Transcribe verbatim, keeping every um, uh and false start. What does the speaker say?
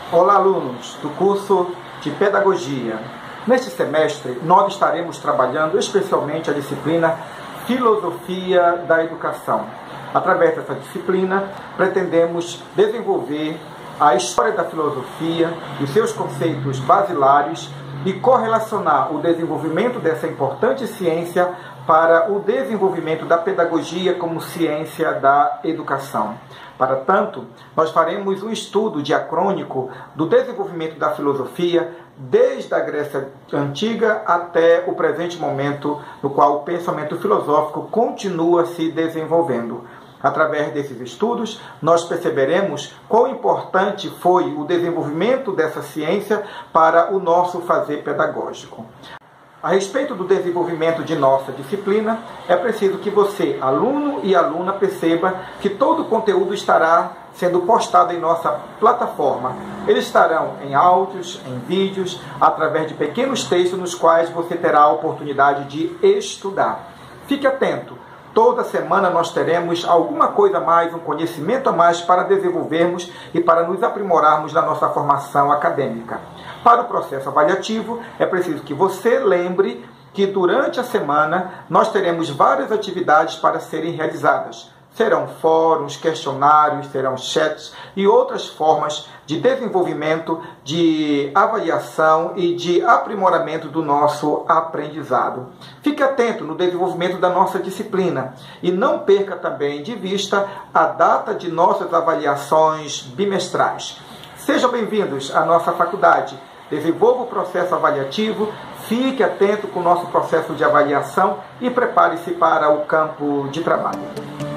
Olá, alunos do curso de Pedagogia. Neste semestre, nós estaremos trabalhando especialmente a disciplina Filosofia da Educação. Através dessa disciplina, pretendemos desenvolver a história da filosofia, os seus conceitos basilares e correlacionar o desenvolvimento dessa importante ciência para o desenvolvimento da pedagogia como ciência da educação. Para tanto, nós faremos um estudo diacrônico do desenvolvimento da filosofia desde a Grécia Antiga até o presente momento, no qual o pensamento filosófico continua se desenvolvendo. Através desses estudos, nós perceberemos quão importante foi o desenvolvimento dessa ciência para o nosso fazer pedagógico. A respeito do desenvolvimento de nossa disciplina, é preciso que você, aluno e aluna, perceba que todo o conteúdo estará sendo postado em nossa plataforma. Eles estarão em áudios, em vídeos, através de pequenos textos nos quais você terá a oportunidade de estudar. Fique atento! Toda semana nós teremos alguma coisa a mais, um conhecimento a mais para desenvolvermos e para nos aprimorarmos na nossa formação acadêmica. Para o processo avaliativo, é preciso que você lembre que durante a semana nós teremos várias atividades para serem realizadas. Serão fóruns, questionários, serão chats e outras formas de desenvolvimento, de avaliação e de aprimoramento do nosso aprendizado. Fique atento no desenvolvimento da nossa disciplina e não perca também de vista a data de nossas avaliações bimestrais. Sejam bem-vindos à nossa faculdade. Desenvolva o processo avaliativo, fique atento com o nosso processo de avaliação e prepare-se para o campo de trabalho.